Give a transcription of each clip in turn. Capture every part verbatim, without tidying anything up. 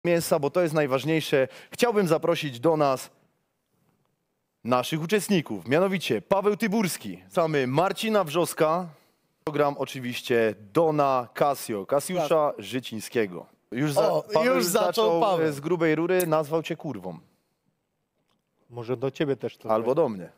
mięsa, bo to jest najważniejsze. Chciałbym zaprosić do nas naszych uczestników, mianowicie Paweł Tyburski, samy Marcina Wrzoska, program oczywiście Dona Casio, Kasiusza Życińskiego. Już, za, o, Paweł już zaczął Paweł. z grubej rury, nazwał cię kurwą. Może do ciebie też to. Albo do mnie.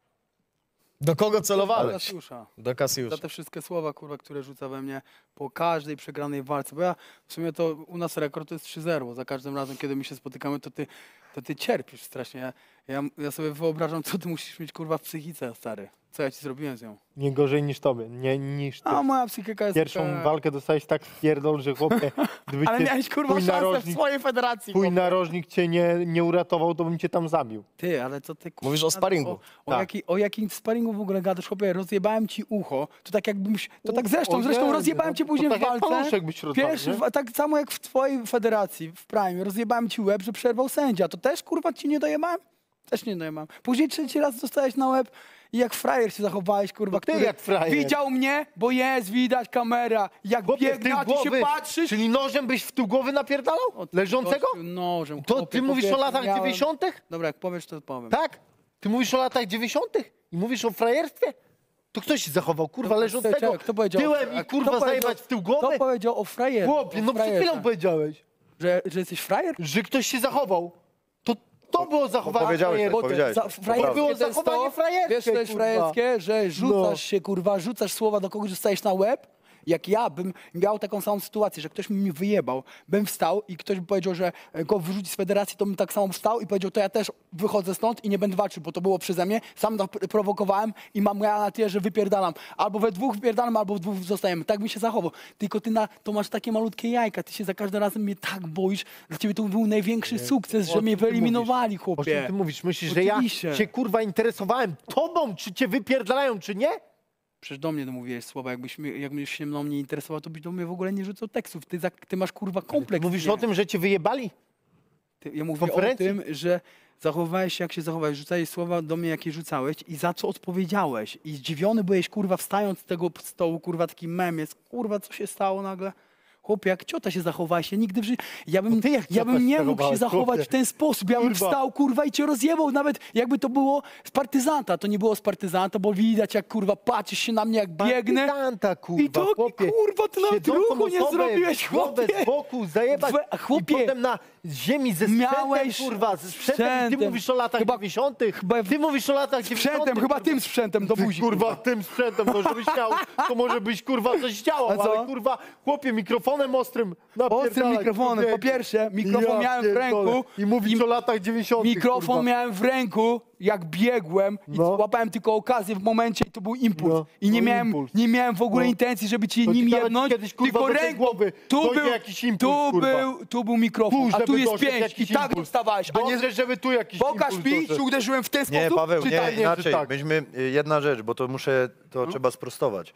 Do kogo celowałeś? Kasiusza. Do Kasiusza. Za te wszystkie słowa, kurwa, które rzuca we mnie po każdej przegranej walce. Bo ja w sumie to u nas rekord to jest trzy zero. Za każdym razem, kiedy my się spotykamy, to ty, to ty cierpisz strasznie. Ja, ja, ja sobie wyobrażam, co ty musisz mieć, kurwa, w psychice, stary. Co ja ci zrobiłem z nią? Nie gorzej niż tobie, nie niż ty. A moja psychika jest Pierwszą taka... walkę dostałeś tak pierdol, że chłopie, gdyby Ale cię miałeś, kurwa, twój szansę narożnik, w swojej federacji. twój chłopie. narożnik cię nie, nie uratował, to bym cię tam zabił. Ty, ale co ty... Mówisz o sparingu. O, o, Tak. jaki, o jakim sparingu w ogóle gadasz, chłopie? Rozjebałem ci ucho. To tak jakbym... To tak zresztą, O zresztą nie, rozjebałem no, cię to później tak w jak walce. paluszek byś rozwalił, Pierwszy, nie? w- tak samo jak w twojej federacji, w Prime. Rozjebałem ci łeb, że przerwał sędzia. To też, kurwa, ci nie dojebałem? Też nie dojebałem. Później trzeci raz dostałeś na łeb i jak frajer się zachowałeś, kurwa, ty który jak frajer. widział mnie, bo jest, widać kamera. Jak Chłopie, w biegnę, tył a ty się głowy, patrzysz. czyli nożem byś w tył głowy napierdalał? O, ty Leżącego? gościu, Nożem. To chłopie, ty po mówisz o pierwsze latach miałem- dziewięćdziesiątych? Dobra, jak powiesz, to powiem. Tak? Ty mówisz o latach dziewięćdziesiątych? I mówisz o frajerstwie? To ktoś się zachował, kurwa, Kto- leżącego czekaj, kto powiedział- tyłem a i kto kurwa powiedział- zajebać w tył Kto głowy? powiedział o frajerze? Chłopie, O no przed frajerze. chwilą powiedziałeś, Że, że jesteś frajer? że ktoś się zachował. To to było zachowanie powiedziałeś, frajerskie. bo powiedziałeś. Za, To frajerskie To było to jest zachowanie to, frajerskie, wiesz, to jest kurwa. frajerskie, że rzucasz No. się, kurwa, rzucasz słowa do kogoś, dostajesz na łeb. Jak ja bym miał taką samą sytuację, że ktoś mi wyjebał, bym wstał i ktoś by powiedział, że go wyrzuci z federacji, to bym tak samo wstał i powiedział, to ja też wychodzę stąd i nie będę walczył, bo to było przeze mnie. Sam to pr- prowokowałem i mam ja na tyle, że wypierdalam. Albo we dwóch wypierdalam, albo w dwóch zostajemy. Tak bym się zachował. Tylko ty na, to masz takie malutkie jajka, ty się za każdym razem mnie tak boisz. Dla ciebie to był największy sukces, O że mnie czym ty wyeliminowali, O czym chłopie. ty mówisz? Myślisz, że ja Oczywiście. się kurwa interesowałem tobą, czy cię wypierdalają, czy nie? Przecież do mnie to mówiłeś słowa, jakbyś, mnie- jakbyś się mną nie interesował, to byś do mnie w ogóle nie rzucał tekstów. Ty, za, ty masz, kurwa, kompleks. Mówisz nie? o tym, że cię wyjebali? Ty, ja mówię o konferencji? tym, że zachowałeś się, jak się zachowałeś. Rzucałeś słowa do mnie, jakie rzucałeś i za co odpowiedziałeś. I zdziwiony byłeś, kurwa, wstając z tego stołu, kurwa, taki mem jest. Kurwa, co się stało nagle? Chłopie, jak ciota się zachowałeś, ja nigdy w życiu... Ja bym, No ty jak ja ciota bym się nie mógł się zachowałeś, zachować chłopie? w ten sposób. Ja bym Kurwa. wstał, kurwa, i cię rozjebał, nawet jakby to było z partyzanta. To nie było z partyzanta, bo widać, jak, kurwa, patrzysz się na mnie, jak biegnę. Partyzanta, kurwa, I to, chłopie. kurwa, ty nawet Siedzącą ruchu nie osobę, zrobiłeś, głowę chłopie. z boku zajebać We- chłopie, i potem na ziemi ze sprzętem, miałeś kurwa, ze sprzętem. I ty sprzętem. mówisz o latach Chyba- dziewięćdziesiątych. chyba- Ty mówisz o latach dziewięćdziesiątych. Sprzętem, chyba kurwa. tym sprzętem do Ty, buzi. kurwa, tym sprzętem, no żebyś chciał, to może byś, kurwa, coś działał, A co? ale, kurwa, chłopie, mikrofonem ostrym Ostrym napierdalać, mikrofonem. Po człowieku. pierwsze, mikrofon Ja miałem w pierdolę. ręku. I mówisz i o latach dziewięćdziesiątych, Mikrofon kurwa. miałem w ręku, jak biegłem i No. łapałem tylko okazję w momencie i to był impuls. No, I nie no miałem, impuls. nie miałem w ogóle No. intencji, żeby ci To nim ci nawet jednąć, kiedyś, kurwa, tylko do tej ręką. głowy Tu dojdzie był, jakiś impuls, tu, kurwa. był, tu był mikrofon, Tu, a tu żeby jest doszedł pięć jakiś i tak impuls. dostawałeś. A nie, Dobrze, żeby tu jakiś pokaż impuls mi, doszedł. czy uderzyłem w ten sposób, Nie, Paweł, czy nie, tak? inaczej. tak? Myśmy, y, jedna rzecz, bo to muszę, to trzeba sprostować.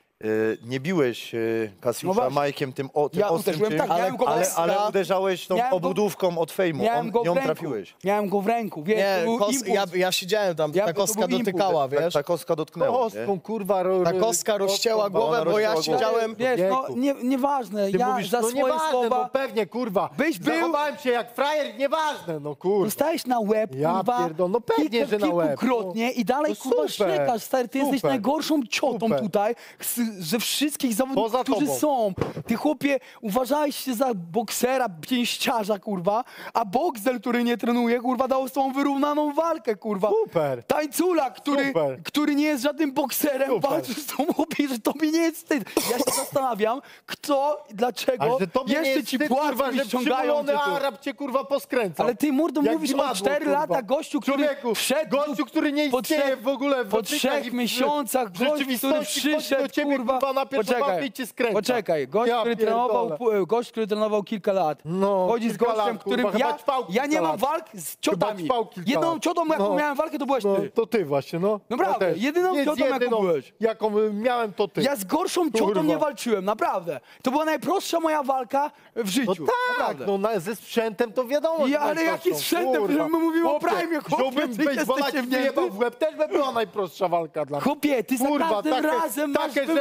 Y, Nie biłeś y, No Kasiusza właśnie. Majkiem tym, o, tym Ja ostrym uderzyłem czymś, tak, miałem go w ale, ręku. ale uderzałeś tą Miałem go- obudówką od fejmu. Miałem On, go w nią ręku. trafiłeś. Miałem go w ręku, wiesz, Nie, to był kos, impuls. ja, ja siedziałem tam, Ja- ta to kostka był impuls. dotykała, Tak, wiesz? ta kostka dotknęła. Kostką, nie? kurwa. ro- Ta ro- kostka rozcięła kurwa, głowę, ona bo ja rozcięła głowę. siedziałem... Wiesz, no, Wieku. nie, nieważne, Ty ja mówisz, za no swoje nieważne, słowa... no pewnie, kurwa. Byś był- Zachowałem się jak frajer, nieważne, no kurwa. Dostałeś na łeb, Ja kurwa, pierdol- no pewnie, kilka- że na łeb. kilkukrotnie i dalej, No kurwa, super, szczekasz, stary, ty jesteś super, najgorszą ciotą super. tutaj, z, ze wszystkich zawodników, Poza którzy tobą. są. Ty, chłopie, uważałeś się za boksera, pięściarza, kurwa, a boksel, który nie trenuje, kurwa, dał z tą wyrównaną walkę, kurwa. Super. Tańcula, który, Super. który nie jest żadnym bokserem, Super. walczy z tą chłopie, że tobie nie jest wstyd. Ja się zastanawiam, kto, dlaczego, Ale że tobie nie jeszcze jest ci wstyd, płacą kurwa, i że ściągają przymulony cię tu. Arab cię, kurwa, poskręcał. Ale ty, mordo, Jak mówisz o dzimadło, cztery kurwa. lata, gościu, który Człowieku, wszedł gościu, który nie po istnieje trzech- w ogóle w po dotykach trzech i w- miesiącach w gość, który rzeczywistości chodzi przyszedł, do ciebie, kurwa, kurwa, na pierwszą walkę poczekaj, i cię skręca. poczekaj, gość, Ja który trenował, pierdolę. pu- gość, który trenował kilka lat, No, chodzi z kilka gościem, lat, którym kurwa, ja, chyba ćpał ja nie kilka mam lat. walk z ciotami. ćpał kilka Jedną lat. ciotą, jaką No. miałem walkę, to byłeś No, ty. to ty właśnie, no. Naprawdę, Ja też. jedyną Nie z ciotą, jaką jedyną, byłeś. jaką y, miałem, to ty. Ja z gorszą ciotą Kurwa. nie walczyłem, naprawdę. To była najprostsza moja walka w No życiu. tak, naprawdę. no na, ze sprzętem to wiadomo. I, że ale najprostszą, jaki sprzętem? kurwa. Że my mówimy o Chłopie, prime, chłopie, żebym ty basebola jesteś ci wyjebał wnięty. w łeb, też by była najprostsza walka dla mnie. Chłopie, ty za Kurwa, każdym takie- razem masz takie rzeczy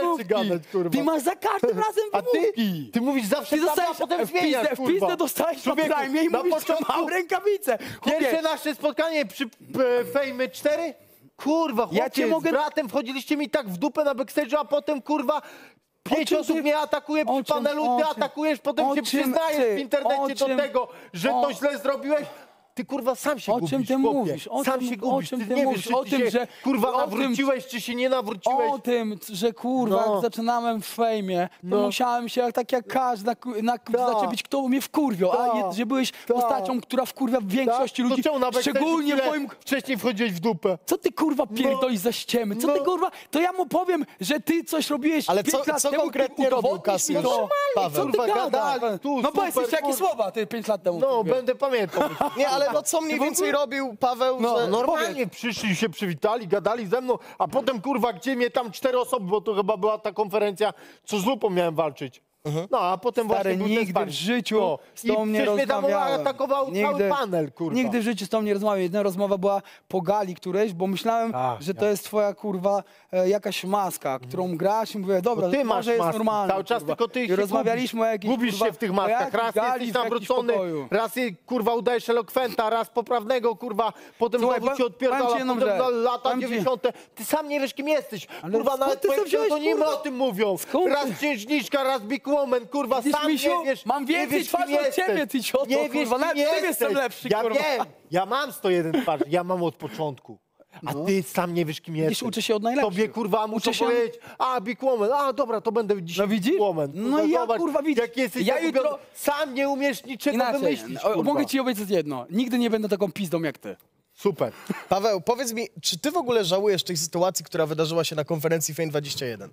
rzeczy gadać, kurwa. Ty masz za każdym razem A ty, wymówki. ty mówisz zawsze Ty prawdę, a dostajesz potem w zmieniasz, pizdę, w kurwa. pizdę dostałeś na Człowieku, prime i na mówisz, że początku- mam rękawice. Chłopie, Pierwsze nasze spotkanie przy e, Fejmy cztery? Kurwa, chłopie, Ja cię mogę- z bratem wchodziliście mi tak w dupę na backstage'u, a potem, kurwa, pięć czym osób ty- mnie atakuje o przy czym- panelu, o ty czym- atakujesz, potem o się czym przyznajesz ty- w internecie o do czym- tego, że o- to źle zrobiłeś. Ty, kurwa, sam się O gubisz, czym ty chłopie. mówisz? O Sam czym- się o gubisz, czym ty ty nie mówisz? wiesz, czy O ty tym, się, że- kurwa, o tym- nawróciłeś, czy się nie nawróciłeś. O tym, że kurwa, No. jak zaczynałem w fejmie, to No. musiałem się tak jak każdy na, na, Ta. zaczepić, kto mnie wkurwiał, a Ta. nie, że byłeś Ta. postacią, która wkurwia większości Tak? ludzi, To czemu na backstage'u szczególnie w chwilę moim... wcześniej wchodziłeś w dupę. Co ty kurwa pierdolisz za ściemy? Co ty No. kurwa? To ja mu powiem, że ty coś robiłeś Ale pięć co- lat co temu, konkretnie ty robił udowodnisz mi Cassius? to. Paweł. Co ty Kurwa, gadasz? gadali, tu, No powiedz super, jeszcze jakie kurwa. słowa ty pięć lat temu. No, mówiłeś. będę pamiętał. Nie, ale no co mniej w ogóle- więcej robił Paweł, No, że... Normalnie przyszli, się przywitali, gadali ze mną, a potem, kurwa, gdzie mnie tam cztery osoby, bo to chyba była ta konferencja, co z lupą miałem walczyć. No, a potem Stary, właśnie był ten nigdy w sparring. życiu No. z tobą I nie przecież mnie tam rozmawiałem. atakował cały panel, kurwa. Nigdy w życiu z tobą nie rozmawiałem. Jedna rozmowa była po gali którejś, bo myślałem, Tak, że to jest twoja kurwa e, jakaś maska, którą grasz i mówię, dobra, Bo ty masz może jest maski, normalne. cały czas kurwa. tylko ty I się rozmawialiśmy gubisz. o jakiejś Gubisz kurwa, się w tych o maskach. jakiej Raz gali jesteś w jakimś nawrócony, pokoju. raz je, kurwa, udajesz elokwenta, raz poprawnego, kurwa, potem Słuchaj, znowu ci powiem- powiem odpierdala, ci jedną potem rzecz. na lata Powiem ci- dziewięćdziesiąte. Ty sam nie wiesz, kim jesteś. Ale Kurwa, skąd nawet ty twoje sobie wziąłeś, pseudonimy kurwa? o tym mówią. Skąd Raz ty- księżniczka, raz Big Woman, kurwa, Widzisz, sam misiu? nie wiesz. Mam nie więcej wiesz, kim twarzy od jesteś. ciebie, ty cioto, Nie wiesz, kurwa, kim nawet w tym jesteś. jestem lepszy, Ja kurwa. wiem, ja mam sto jeden twarzy, ja mam od początku. A ty sam nie wiesz, kim jesteś. uczę się od najlepszych. Tobie, kurwa, muszę Uczę się- powiedzieć, a, Big Woman, a, dobra, to będę dzisiaj No widzisz? Big Woman. No Kurwa, ja, zobacz, kurwa, widzisz. Jak jesteś Ja zagubiony. jutro- Sam nie umiesz niczego Inaczej, wymyślić, o, kurwa. mogę ci obiecać jedno. Nigdy nie będę taką pizdą jak ty. Super. Paweł, powiedz mi, czy ty w ogóle żałujesz tej sytuacji, która wydarzyła się na konferencji Fame dwadzieścia jeden?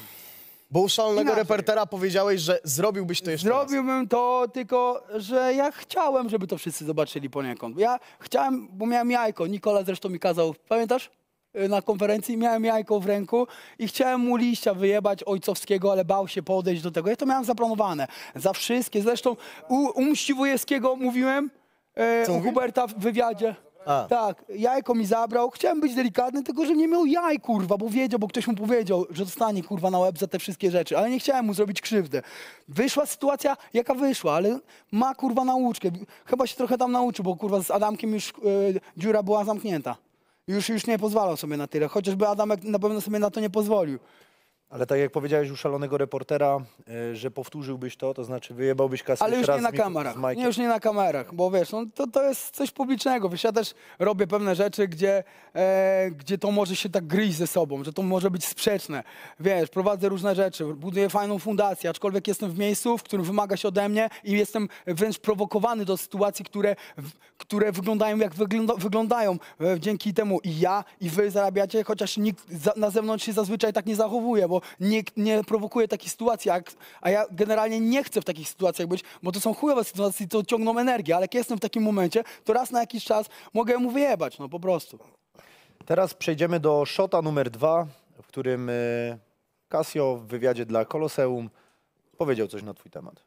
Bo u szalonego Inaczej. reportera powiedziałeś, że zrobiłbyś to jeszcze raz. Zrobiłbym to, tylko że ja chciałem, żeby to wszyscy zobaczyli poniekąd. Ja chciałem, bo miałem jajko. Nikola zresztą mi kazał, pamiętasz? Y, Na konferencji miałem jajko w ręku i chciałem mu liścia wyjebać ojcowskiego, ale bał się podejść do tego. Ja to miałem zaplanowane. Za wszystkie. Zresztą u, u Mściwojewskiego mówiłem, e, Co u mówił? Huberta w wywiadzie. A. Tak, jajko mi zabrał. Chciałem być delikatny, tylko że nie miał jaj, kurwa, bo wiedział, bo ktoś mu powiedział, że dostanie, kurwa, na łeb za te wszystkie rzeczy. Ale nie chciałem mu zrobić krzywdę. Wyszła sytuacja, jaka wyszła, ale ma, kurwa, nauczkę. Chyba się trochę tam nauczył, bo, kurwa, z Adamkiem już e, dziura była zamknięta. Już, już nie pozwalał sobie na tyle, chociażby Adamek na pewno sobie na to nie pozwolił. Ale tak jak powiedziałeś u szalonego reportera, y, że powtórzyłbyś to, to znaczy wyjebałbyś kasę Ale już raz nie na z Mik- kamerach, z Majkiem. nie, już nie na kamerach, bo wiesz, no, to, to jest coś publicznego. Wiesz, ja też robię pewne rzeczy, gdzie, e, gdzie to może się tak gryźć ze sobą, że to może być sprzeczne. Wiesz, prowadzę różne rzeczy, buduję fajną fundację, aczkolwiek jestem w miejscu, w którym wymaga się ode mnie i jestem wręcz prowokowany do sytuacji, które, w, które wyglądają jak wygląda, wyglądają. E, dzięki temu i ja, i wy zarabiacie, chociaż nikt za, na zewnątrz się zazwyczaj tak nie zachowuje, bo nikt nie prowokuje takich sytuacji, a, a ja generalnie nie chcę w takich sytuacjach być, bo to są chujowe sytuacje, to ciągną energię, ale jak jestem w takim momencie, to raz na jakiś czas mogę mu wyjebać, no po prostu. Teraz przejdziemy do shota numer dwa, w którym y, Casio w wywiadzie dla Koloseum powiedział coś na twój temat.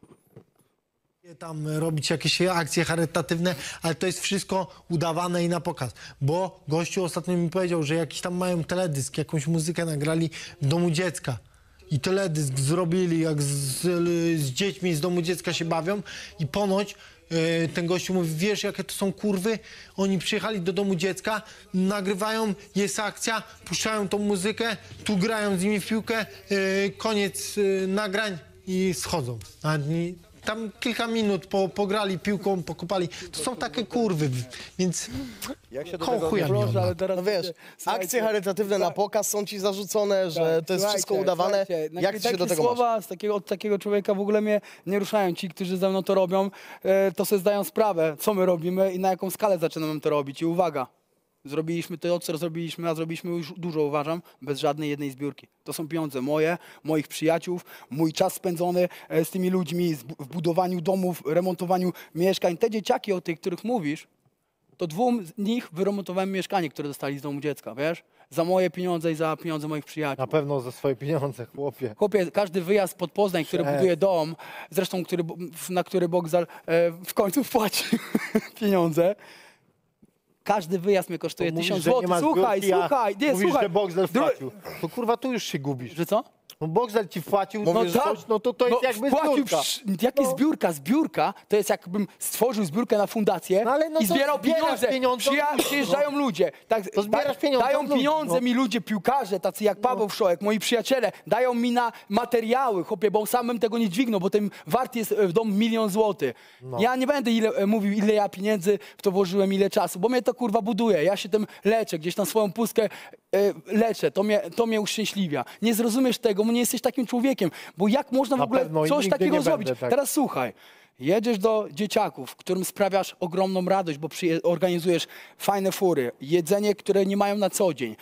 Tam robić jakieś akcje charytatywne, ale to jest wszystko udawane i na pokaz. Bo gościu ostatnio mi powiedział, że jakiś tam mają teledysk, jakąś muzykę nagrali w domu dziecka. I teledysk zrobili, jak z, z dziećmi z domu dziecka się bawią i ponoć yy, ten gościu mówi, wiesz jakie to są kurwy? Oni przyjechali do domu dziecka, nagrywają, jest akcja, puszczają tą muzykę, tu grają z nimi w piłkę, yy, koniec yy, nagrań i schodzą. A nie, tam kilka minut po, pograli piłką, pokopali. To są takie kurwy, więc Jak się do koło tego chuja odniosłeś? mnie Proszę, ona. ale teraz... No wiesz, słuchajcie, akcje charytatywne na pokaz są ci zarzucone, że Tak, to jest słuchajcie, wszystko udawane. słuchajcie, Jak ty się takie do tego masz? słowa z takiego, od takiego człowieka w ogóle mnie nie ruszają. Ci, którzy ze mną to robią, e, to sobie zdają sprawę, co my robimy i na jaką skalę zaczynamy to robić. I uwaga, zrobiliśmy to, co zrobiliśmy, a zrobiliśmy już dużo, uważam, bez żadnej jednej zbiórki. To są pieniądze moje, moich przyjaciół, mój czas spędzony e, z tymi ludźmi, z, w budowaniu domów, remontowaniu mieszkań. Te dzieciaki, o tych, których mówisz, to dwóm z nich wyremontowałem mieszkanie, które dostali z domu dziecka, wiesz? Za moje pieniądze i za pieniądze moich przyjaciół. Na pewno za swoje pieniądze, chłopie. Chłopie, każdy wyjazd pod Poznań, który Szef. buduje dom, zresztą który, na który Bogzal e, w końcu wpłaci pieniądze, każdy wyjazd mnie kosztuje Mówisz, tysiąc że nie złotych. ma Słuchaj, zbiórki, a słuchaj, nie, mówisz, słuchaj. że Boxer Dru- wpłacił. To kurwa, tu już się gubisz. Że co? No Boxer ci wpłacił No no, tak. coś, no to to jest No, jakby wpłacił zbiórka. wsz- Jakie No. zbiórka? Zbiórka to jest jakbym stworzył zbiórkę na fundację No ale no i to zbierał zbierasz pieniądze. pieniądze od Przyja- ludzi, przyjeżdżają ludzie. Tak, To zbierasz da- pieniądze Dają od ludzi, pieniądze no. mi ludzie, piłkarze, tacy jak Paweł Wszołek, moi przyjaciele. Dają mi na materiały, chłopie, bo sam bym tego nie dźwignął, bo ten wart jest e, w dom milion złotych. No. Ja nie będę ile, e, mówił, ile ja pieniędzy w to włożyłem, ile czasu, bo mnie to kurwa buduje. Ja się tym leczę, gdzieś tam swoją pustkę e, leczę. To mnie, to mnie uszczęśliwia. Nie zrozumiesz tego, bo nie jesteś takim człowiekiem. Bo jak można w Na ogóle pewno i coś nigdy takiego nie zrobić? będę tak. Teraz słuchaj. Jedziesz do dzieciaków, którym sprawiasz ogromną radość, bo przyje- organizujesz fajne fury, jedzenie, które nie mają na co dzień.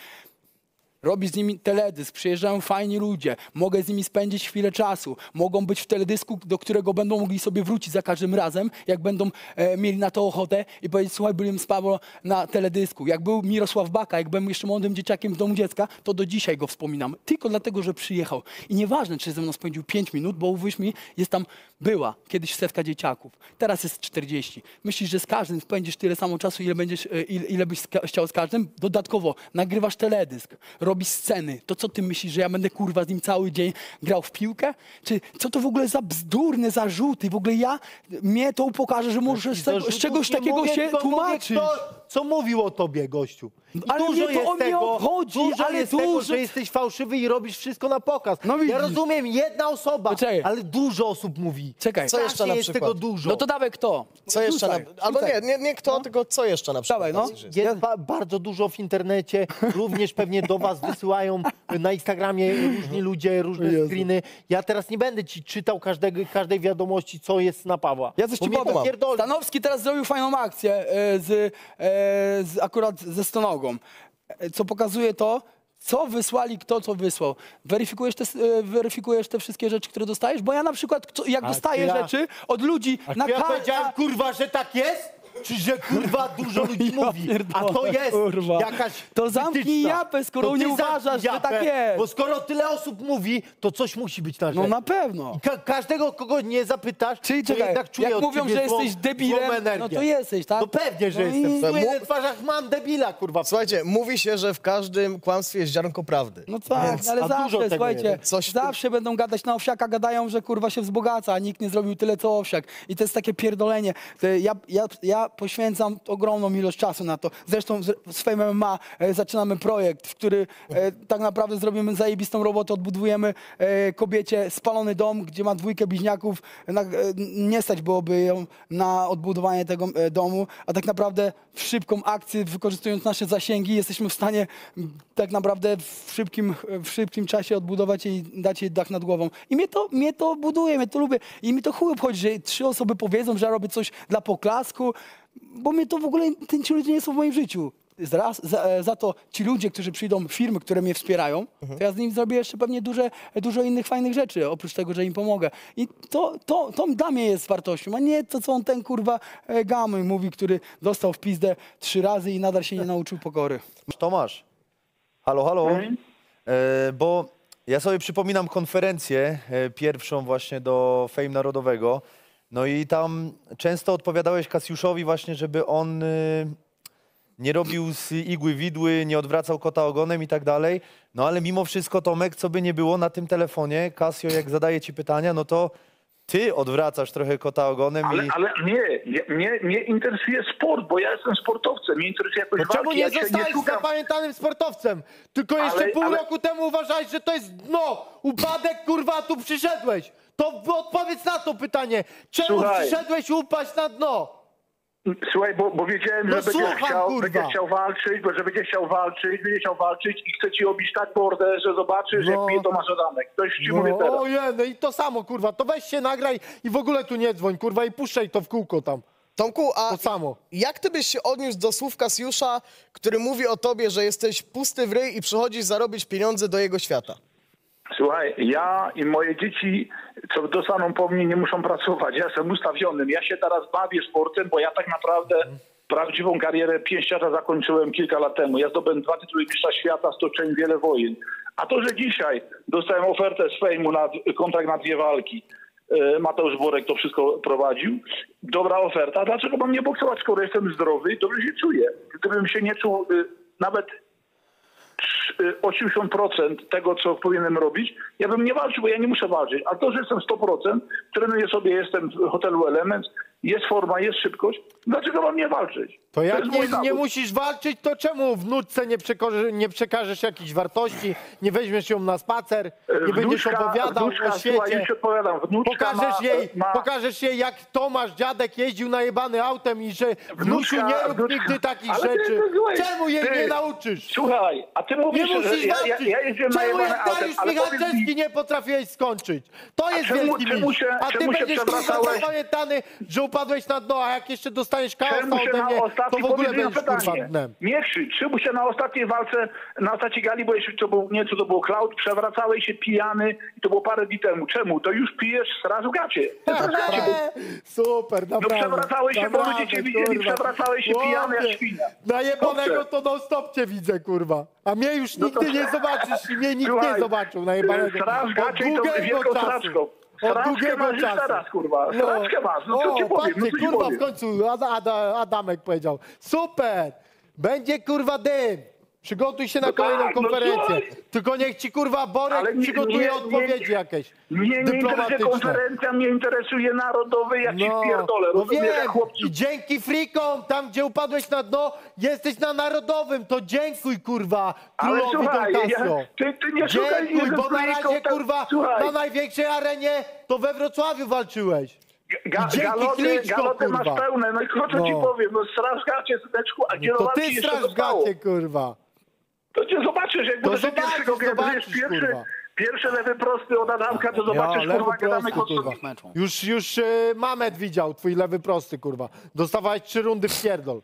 Robisz z nimi teledysk, przyjeżdżają fajni ludzie, mogę z nimi spędzić chwilę czasu, mogą być w teledysku, do którego będą mogli sobie wrócić za każdym razem, jak będą e, mieli na to ochotę i powiedzieć, słuchaj, byłem z Pawłem na teledysku. Jak był Mirosław Baka, jak byłem jeszcze młodym dzieciakiem w domu dziecka, to do dzisiaj go wspominam. Tylko dlatego, że przyjechał. I nieważne, czy ze mną spędził pięć minut, bo uwierz mi, jest tam, była kiedyś setka dzieciaków, teraz jest czterdzieści. Myślisz, że z każdym spędzisz tyle samo czasu, ile, będziesz, e, ile, ile byś ska- chciał z każdym? Dodatkowo nagrywasz teledysk, robisz sceny. To co ty myślisz, że ja będę kurwa z nim cały dzień grał w piłkę? Czy co to w ogóle za bzdurne zarzuty? W ogóle ja, mnie to upokaże, że możesz z, tego, z czegoś Nie takiego mówię, się tylko tłumaczyć. Mówię, kto, co mówił o tobie, gościu. I Ale dużo mnie to jest o mnie tego, obchodzi, dużo ale jest tego, dużo- że jesteś fałszywy i robisz wszystko na pokaz. No ja widzisz. rozumiem, jedna osoba, Poczekaj. ale dużo osób mówi. Czekaj. Co jeszcze Strasznie na jest przykład? tego dużo. No to dawaj kto? Co jeszcze na... Rzucaj, Albo rzucaj. nie, nie, nie kto, tylko co jeszcze na przykład? Dawaj, no. tacy, że jest? Jest ba bardzo dużo w internecie, również pewnie do was wysyłają na Instagramie różni ludzie, różne screeny. Ja teraz nie będę ci czytał każdego, każdej wiadomości, co jest na Pawła. Ja coś Bo ci mnie to powiem. pierdoli. Stanowski teraz zrobił fajną akcję e, z, e, z akurat ze Stonogą, e, co pokazuje to, co wysłali, kto co wysłał. Weryfikujesz te, e, weryfikujesz te wszystkie rzeczy, które dostajesz? Bo ja na przykład, co- jak A dostaję ja- rzeczy od ludzi A na czy ja kar- powiedziałem, a- kurwa, że tak jest? Czy że kurwa dużo ludzi Ja mówi? A pierdolę, to jest kurwa. jakaś To zamknij wytyczna. japę, skoro To nie ty uważasz, zamknij że tak japę, jest. Bo skoro tyle osób mówi, to coś musi być na rzecz. No na pewno. Ka każdego, kogo nie zapytasz, Czyli to czekaj, jednak czuje jak od mówią, ciebie że złą, jesteś debilem, złą energię. no to jesteś, tak? No pewnie, że No jestem. i- W swoich twarzach mam debila, kurwa. Słuchajcie, mówi się, że w każdym kłamstwie jest ziarnko prawdy. No tak, Więc- ale a dużo zawsze, tego słuchajcie, jest. Coś tu- zawsze będą gadać na Owsiaka, gadają, że kurwa się wzbogaca, a nikt nie zrobił tyle co Owsiak. I to jest takie pierdolenie. To ja, ja, ja poświęcam ogromną ilość czasu na to. Zresztą z, z Fame M M A e, zaczynamy projekt, w który e, tak naprawdę zrobimy zajebistą robotę, odbudujemy e, kobiecie spalony dom, gdzie ma dwójkę bliźniaków. Na, e, nie stać byłoby ją na odbudowanie tego e, domu, a tak naprawdę w szybką akcję, wykorzystując nasze zasięgi, jesteśmy w stanie m, tak naprawdę w szybkim, w szybkim czasie odbudować jej, dać jej dach nad głową. I mnie to, mnie to buduje, mnie to lubię. I mi to chuj obchodzi, że trzy osoby powiedzą, że ja robię coś dla poklasku, bo mnie to w ogóle, ten, ci ludzie nie są w moim życiu. Zraz, za, za to ci ludzie, którzy przyjdą, firmy, które mnie wspierają, to ja z nimi zrobię jeszcze pewnie duże, dużo innych fajnych rzeczy, oprócz tego, że im pomogę. I to, to, to dla mnie jest wartością, a nie to, co on ten kurwa e, Gamoń mówi, który dostał w pizdę trzy razy i nadal się nie nauczył pokory. Tomasz, halo, halo, e, bo ja sobie przypominam konferencję e, pierwszą właśnie do Fame Narodowego, no i tam często odpowiadałeś Kasiuszowi właśnie, żeby on e, nie robił z igły widły, nie odwracał kota ogonem i tak dalej, no ale mimo wszystko, Tomek, co by nie było na tym telefonie, Kasio, jak zadaje ci pytania, no to ty odwracasz trochę kota ogonem Ale, i... ale nie, nie, mnie, mnie interesuje sport, bo ja jestem sportowcem, mnie interesuje jakoś No czemu walki, nie ja się zostałeś szukam. zapamiętanym sportowcem? Tylko jeszcze Ale- pół ale- roku temu uważałeś, że to jest dno, upadek, kurwa, a tu przyszedłeś. To odpowiedz na to pytanie. Czemu Słuchaj. przyszedłeś upaść na dno? Słuchaj, bo, bo wiedziałem, No że będzie słucham, chciał, kurwa. będzie chciał walczyć, bo że będzie chciał walczyć, będzie chciał walczyć i chce ci obić tak bordę, że zobaczysz, No. jak pije Tomasz Adamek. To już ci mówię teraz. No ojej, no i to samo, kurwa, to weź się nagraj i w ogóle tu nie dzwoń, kurwa, i puszczaj to w kółko tam. Tomku, a To samo. jak ty byś się odniósł do słów Kasiusza, który mówi o tobie, że jesteś pusty w ryj i przychodzisz zarobić pieniądze do jego świata? Słuchaj, ja i moje dzieci, co dostaną po mnie, nie muszą pracować. Ja jestem ustawionym. Ja się teraz bawię sportem, bo ja tak naprawdę prawdziwą karierę pięściarza zakończyłem kilka lat temu. Ja zdobyłem dwa tytuły mistrza świata, stoczyłem wiele wojen. A to, że dzisiaj dostałem ofertę z Fejmu na kontrakt na dwie walki, e, Mateusz Borek to wszystko prowadził. Dobra oferta. Dlaczego mam nie boksować, skoro jestem zdrowy i dobrze się czuję? Gdybym się nie czuł e, nawet osiemdziesiąt procent tego, co powinienem robić, ja bym nie walczył, bo ja nie muszę walczyć. A to, że jestem sto procent, trenuję sobie, jestem w hotelu Element, jest forma, jest szybkość, dlaczego mam nie walczyć? To jak jest mój nie, nie zawód. musisz walczyć, to czemu wnuczce nie, przekaże, nie przekażesz jakichś wartości, nie weźmiesz ją na spacer, nie będziesz Wnuczka- opowiadał wnuczka, o słuchaj, świecie. już odpowiadam, wnuczka Pokażesz ma, jej, ma... pokażesz jej, jak Tomasz dziadek jeździł najebany autem i że wnuciu Wnuczka- nie rób wnuczka- nigdy takich Ale ty- rzeczy. ty złeś. Czemu jej Ty- nie nauczysz? Słuchaj, a ty mówisz, Nie musisz że ja, ja, walczyć. ja jeździłem na Czemu jebane jak autem, Dariusz ale powiedz Michalczewski mi, nie potrafiłeś skończyć? To jest czemu- wielki czemu mistrz. się- A ty czemu się będziesz kurwa przewracałeś? zapamiętany, że upadłeś na dno, a jak jeszcze dostaniesz czemu kaosa się ode na mnie, to ostatniej, w ogóle powiedz mi na będziesz kurwa pytanie, dnem. nie krzycz, czemu się na ostatniej walce, na ostatniej gali, bo jeśli to był, nie co to było, Cloud, przewracałeś się pijany i to było parę dni temu. Czemu? To już pijesz raz w gacie. Ty to gacie. Super, No naprawdę. przewracałeś się, bo ludzie cię naprawdę, widzieli, kurwa. przewracałeś się pijany jak Chłopie, świnia. Najebanego Chłopcze. to non stop cię widzę, kurwa. A mnie już No to- nigdy nie zobaczysz i mnie nikt nie Słuchaj, zobaczył najebanego. Straż Od gacie i to długiego wielką czasu. straczką. Od Straczkę długiego masz już czasu. teraz, kurwa. Straczkę masz, no co o, ci powiem, no patrzcie, co ci kurwa, powiem. w końcu Ad, Ad, Adamek powiedział. Super! Będzie kurwa dym. Przygotuj się na No kolejną tak, no konferencję. słuchaj. Tylko niech ci kurwa Borek Ale nie- przygotuje nie- nie- odpowiedzi jakieś Mnie nie interesuje dyplomatyczne. konferencja, mnie interesuje narodowy, jak ci pierdolę. no Rozumiesz, wiem. jak chłopcu. I dzięki frikom, tam gdzie upadłeś na dno, jesteś na narodowym. To dziękuj kurwa Ale królowi słuchaj, Don Casio. ja, ty, ty nie szukaj Dziękuj, bo na friką, razie tam- kurwa słuchaj, na największej arenie to we Wrocławiu walczyłeś. Ga, dzięki galoty, Klitschko, galoty masz kurwa. pełne, no i co No. ci powiem, no straż gacie, syneczku, a To kierowcy ty jeszcze straż w zostało. gacie kurwa. To cię zobaczysz, jak To będziesz zobaczysz, pierwszego, jak będziesz zobaczysz, pierwszy, kurwa. pierwszy lewy prosty od Adamka, to zobaczysz, Ja, lewy kurwa, gadamy prosty, kurwa. konsumie. Już, już e, Mamet widział, twój lewy prosty, kurwa. Dostawałeś trzy rundy w pierdol.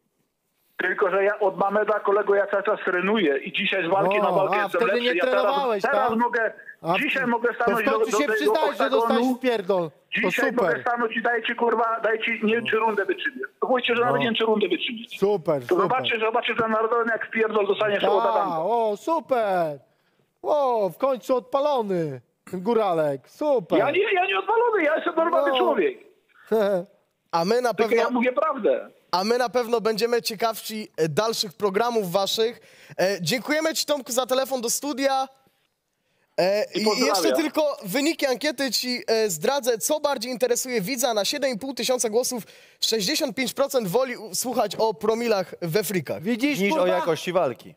Tylko, że ja od Mameda, kolego, ja cały czas trenuję i dzisiaj z walki No, na walkę a, jestem wtedy lepszy. nie Ja trenowałeś, teraz, teraz tak? mogę, A dzisiaj w- mogę To w stanąć do, końcu do się tego przyznałeś, że dostałeś oktagonu. w pierdol. To Dzisiaj mogę super. stanąć i daj ci, kurwa, daj ci, nie wiem, czy rundę wytrzymię. Powiedzcie, że nawet nie wiem, czy rundę wytrzymieć. Super, To super. zobaczysz, zobaczysz na narodowym, jak w pierdol dostaniesz od A, Adamka. o, super. O, w końcu odpalony. Ten góralek, super. Ja nie, ja nie odwalony, ja jestem normalny No. człowiek. A my na Tylko pewno... ja mówię prawdę. A my na pewno będziemy ciekawsi e, dalszych programów waszych. E, dziękujemy ci, Tomku, za telefon do studia. E, I pozdrawiam. jeszcze tylko wyniki ankiety ci e, zdradzę, co bardziej interesuje widza. Na siedem i pół tysiąca głosów sześćdziesiąt pięć procent woli u- słuchać o promilach we frikach. Widzisz, Niż kurwa? o jakości walki.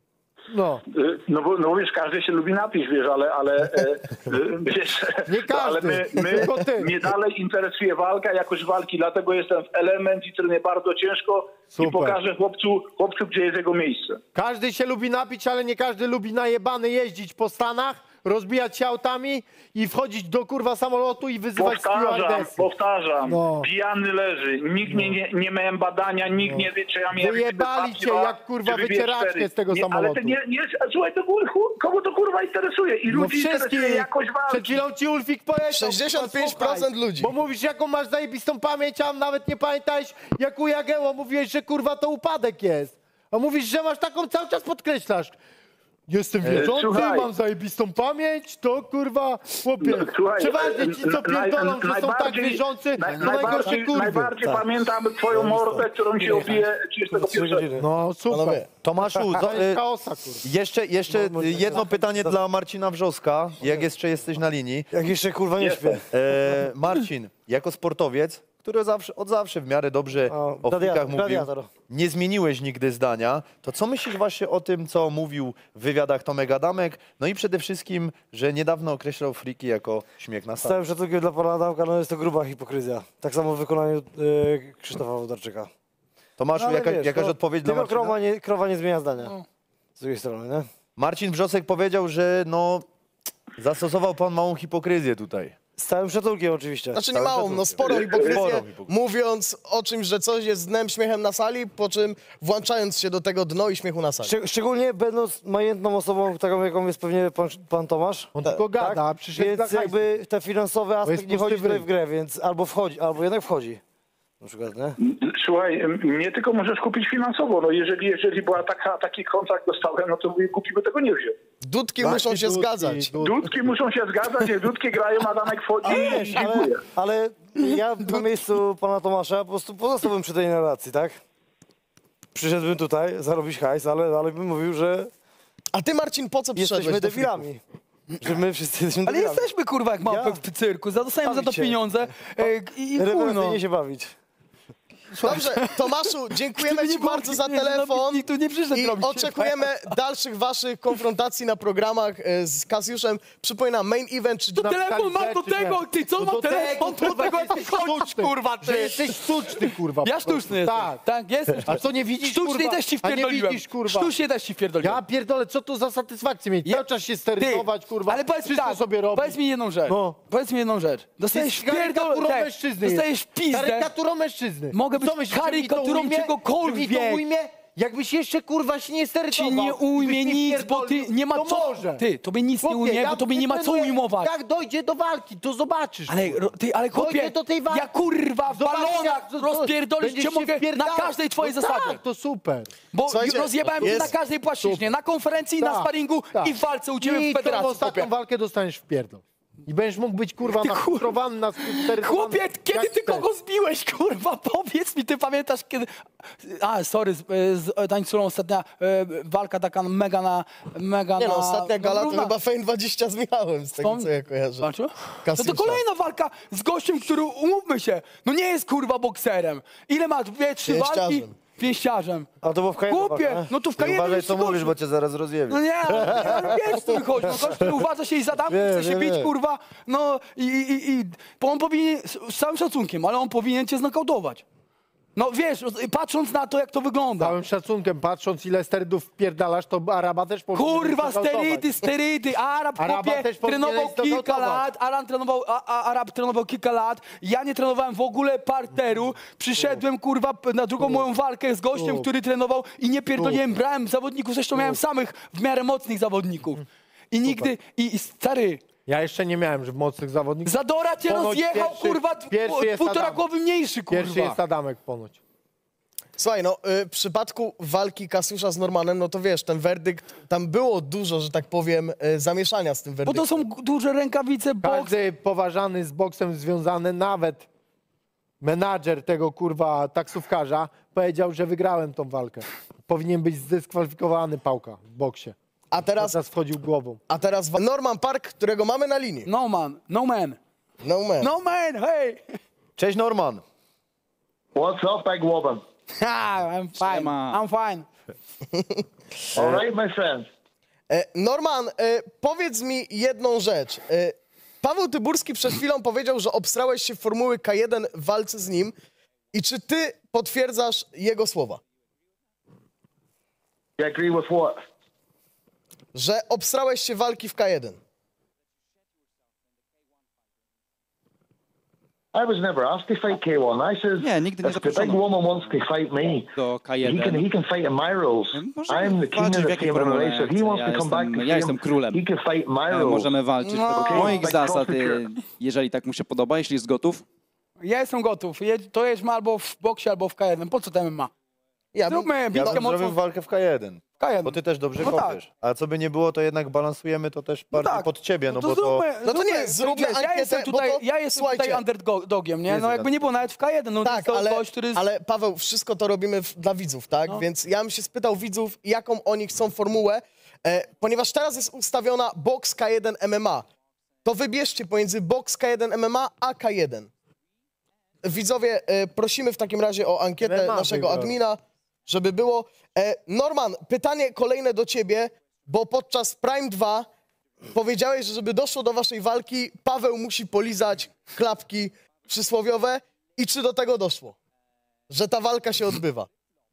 No. Y, No bo, no wiesz, każdy się lubi napić, wiesz, ale, ale e, e, wiesz, Nie każdy, ale my, my, tylko ty. mnie dalej interesuje walka, jakość walki, dlatego jestem w Element i trenuję bardzo ciężko Super. i pokażę chłopcu, chłopcu, gdzie jest jego miejsce. Każdy się lubi napić, ale nie każdy lubi najebany jeździć po Stanach, rozbijać się autami i wchodzić do kurwa samolotu i wyzywać Powtarzam, stewardessy. powtarzam, No. pijany leży, nikt nie, nie, nie miałem badania, nikt nie wie, czy ja miałem... Wyjebali cię dwa, jak, kurwa, czy wybiję wycieraczkę cztery. z tego nie, samolotu. Ale to nie, nie, słuchaj, to kur, chu- kogo to kurwa interesuje? I No ludzi interesuje wszystkich. jakość walki. Przed chwilą ci Ulfik powiedział. sześćdziesiąt pięć kurwa, procent słuchaj, ludzi. Bo mówisz, jaką masz zajebistą pamięć, a nawet nie pamiętałeś, jak u Jagiełło mówiłeś, że kurwa to upadek jest. A mówisz, że masz taką, cały czas podkreślasz. Jestem wierzący, słuchaj. mam zajebistą pamięć, to kurwa, chłopie. No, słuchaj, Przeważnie ci, co naj- pierdolą, że są tak najbardziej- wierzący, naj- to najgorsze najbardziej, kurwy. najbardziej Tak. pamiętam twoją mordę, którą się obije trzydziestego pierwszego. No super. Panowie, Tomaszu, To zo- jest y, chaosa, kurwa. jeszcze, jeszcze jedno pytanie dla Marcina Wrzoska, jak jeszcze jesteś na linii. Jak jeszcze kurwa nie śpię. E, Marcin, jako sportowiec, który zawsze, od zawsze w miarę dobrze A, o gladiator, frikach mówił, gladiator. nie zmieniłeś nigdy zdania, to co myślisz właśnie o tym, co mówił w wywiadach Tomek Adamek, no i przede wszystkim, że niedawno określał friki jako śmiech na Z sali? całym szacunkiem dla pana Adamka, no jest to gruba hipokryzja. Tak samo w wykonaniu e, Krzysztofa Wodarczyka. Tomaszu, No, ale jaka, wiesz, jakaś no, odpowiedź dla tylko Marcina? krowa nie, krowa nie zmienia zdania. Z drugiej strony, nie? Marcin Wrzosek powiedział, że no, zastosował pan małą hipokryzję tutaj. Z całym szacunkiem oczywiście. Znaczy Z nie całym małą, no szacunkiem. sporą hipokryzję, Sporą hipokryzję. mówiąc o czymś, że coś jest dnem, śmiechem na sali, po czym włączając się do tego dno i śmiechu na sali. Szczeg- szczególnie będąc majętną osobą, taką jaką jest pewnie pan, pan Tomasz. On tylko gada, a przyszedł Więc dla hajsu. jakby ten finansowy aspekt jest nie wchodzi pusty tutaj w wryj. grę, więc albo wchodzi, albo jednak wchodzi. Na przykład, nie? Słuchaj, mnie tylko możesz kupić finansowo. No jeżeli, jeżeli była taka, taki kontrakt dostałem, no to mówię, kupi by tego nie wziął. Dudki Właśnie muszą się dudki, zgadzać. dudki. Dudki muszą się zgadzać, jak dudki grają, Adamek wchodzi Ale i wiesz, ale, dziękuję. ale ja na miejscu pana Tomasza po prostu pozostałbym przy tej narracji, tak? Przyszedłbym tutaj zarobić hajs, ale dalej bym mówił, że A ty, Marcin, po co przyszedłeś Jesteśmy do frików? debilami. Że my wszyscy jesteśmy Ale debilami. jesteśmy, kurwa, jak małpy Ja? w cyrku. Za- Dostajemy za to Bawić się. pieniądze e, i, i chuj, no. Rewelacyjnie się bawić. Dobrze, Tomaszu, dziękujemy Gdyby ci nie było bardzo za pieniędzy, telefon nikt tu nie przyszedł i robić. oczekujemy dalszych waszych konfrontacji na programach e, z Kasiuszem. Przypominam, main event, czyli To telefon ma do tego, ty co ma telefon do tego, jak ty chodzisz, kurwa, Że ty. jesteś sztuczny, kurwa. Ja po prostu. sztuczny jestem. Tak. Tak, jestem. A co nie widzisz, Sztucznie kurwa? też ci A nie wpierdoliłem. widzisz, kurwa? Sztucznie też ci wpierdoliłem. Ja pierdolę, co to za satysfakcję mieć? Ja- Cały czas się steryzować, kurwa. Ale powiedz mi Wszystko tak, sobie robić. powiedz mi jedną rzecz. No. Powiedz mi jedną rzecz. Dostajesz Jesteś karykaturą wpierdol... mężczyzny. Dostajesz jest. pizdę. Karykaturą mężczyzny. Mogę być Co myślisz, że mi to karykaturą ujmie? czegokolwiek. Że mi to ujmie? Jakbyś jeszcze, kurwa, się nie steryzował. Ci nie ujmie i byś nic, bo ty pierdolił, nie ma to co... może. Ty, tobie nic nie Chłopie, ujmie, ja bo tobie nie ma co trenuję. ujmować. Jak dojdzie do walki, to zobaczysz. Ale, ro- ty, ale chłopie, Dojdzie do tej walki. ja kurwa w Zobacz, balonach jak to- to- rozpierdolić będziesz cię się mogę na wpierdalał. każdej twojej No zasadzie. Tak, to super. Bo Słuchajcie, rozjebałem cię jest- na każdej płaszczyźnie, na konferencji, na Tak, sparingu tak. i w walce u ciebie I w federacji. tą ostatnią chłopie. walkę dostaniesz w pierdol. I będziesz mógł być, kurwa, Ty, kurwa. nafrustrowany, nasteryzowany. Chłopie, kiedy jak ty chcesz. kogo zbiłeś, kurwa? Powiedz mi, ty pamiętasz kiedy... A, sorry, z, z Tańculą ostatnia e, walka taka mega na... Mega Nie no, na, ostatnia gala to równa. chyba Fame dwadzieścia z Michałem, z tego Wspom- co ja kojarzę. Zobaczył? No Kasiusza. to kolejna walka z gościem, który, umówmy się, no nie jest kurwa bokserem. Ile ma? Dwie, trzy walki? Pięściarzem. Pięściarzem. A to było w K jeden. Głupie, no to w K jeden Uważaj, jest co gościu. mówisz, bo cię zaraz rozjebię. No nie, ale, ale wiesz, co wychodzi. No gość, który uważa się i za damkę, Wiem, chce się wiem, bić, wiem. kurwa, no i, i, i bo on powinien, z, z całym szacunkiem, ale on powinien cię znokautować. No wiesz, patrząc na to, jak to wygląda. Całym szacunkiem, patrząc ile sterydów wpierdalasz, to Araba też powinien Kurwa, znokautować. sterydy, sterydy. Arab, Araba chłopie, też powinien trenował kilka znokautować. lat, Aran trenował, a, a, Arab trenował kilka lat. Ja nie trenowałem w ogóle parteru. Przyszedłem, kurwa, p- na drugą moją walkę z gościem, Uf. który trenował i nie pierdoliłem, brałem zawodników, zresztą miałem samych w miarę mocnych zawodników. I nigdy, i, i stary, Ja jeszcze nie miałem, że mocnych zawodników. Zadora cię Ponoć rozjechał, pierwszy- kurwa, pierwszy jest półtora Adam. głowy mniejszy, kurwa. Pierwszy jest Adamek ponoć. Słuchaj, no y, w przypadku walki Kasiusza z Normanem, no to wiesz, ten werdykt, tam było dużo, że tak powiem, y, zamieszania z tym Bo werdyktem. to są g- duże rękawice, boks. Każdy poważany z boksem związany, nawet menadżer tego, kurwa, taksówkarza, powiedział, że wygrałem tą walkę. Powinien być zdyskwalifikowany, Pałka, w boksie. A teraz, Teraz wchodził głową. a teraz wa- Norman Park, którego mamy na linii. No man, no man, No man. no man, hey! Cześć Norman. What's up, big woman? Ha, I'm fine, Siema. I'm fine. All right, my friend. E, Norman, e, powiedz mi jedną rzecz. E, Paweł Tyburski przed chwilą powiedział, że obstrałeś się Formuły K jeden w walce z nim. I czy ty potwierdzasz jego słowa? You agree with what? Że obstrałeś się walki w K jeden? I was never asked to fight K one. I said, Nie, nigdy nie if the big zaproszono. woman wants to fight me, do K he jeden. can, he can fight in my rules. Możemy I'm the king walczyć of w the jakiej fame formule race. If he chce. wants Ja to come back jestem- to ja jestem fame, królem. he can fight in my E, rules. Możemy walczyć No. według moich Big zasad, profiteer. e, jeżeli tak mu się podoba, jeśli jest gotów. Ja jestem gotów. Jedź, to jedźmy albo w boksie, albo w K jeden. Po co to M M A? Ja bym- Zróbmy Ja bitkę bym mocno zrobił walkę w K jeden. w K jeden. Bo ty też dobrze No tak. kopiesz. A co by nie było, to jednak balansujemy to też bardziej tak. pod ciebie, no, to bo to... zróbmy, No to nie, zróbmy wiesz, ja ankietę, jestem bo tutaj, to- ja jestem słuchajcie. tutaj underdogiem, nie? Jest No jakby nie było nawet w K jeden, no Tak, to jest ale, gość, który jest... ale Paweł, wszystko to robimy w, dla widzów, tak? No. Więc ja bym się spytał widzów, jaką oni chcą formułę, e, ponieważ teraz jest ustawiona box K jeden M M A. To wybierzcie pomiędzy box K jeden M M A a K jeden. Widzowie, e, prosimy w takim razie o ankietę M M A naszego wybrał. admina, żeby było. E, Norman, pytanie kolejne do ciebie, bo podczas Prime dwa powiedziałeś, że żeby doszło do waszej walki, Paweł musi polizać klapki przysłowiowe. I czy do tego doszło? Że ta walka się odbywa?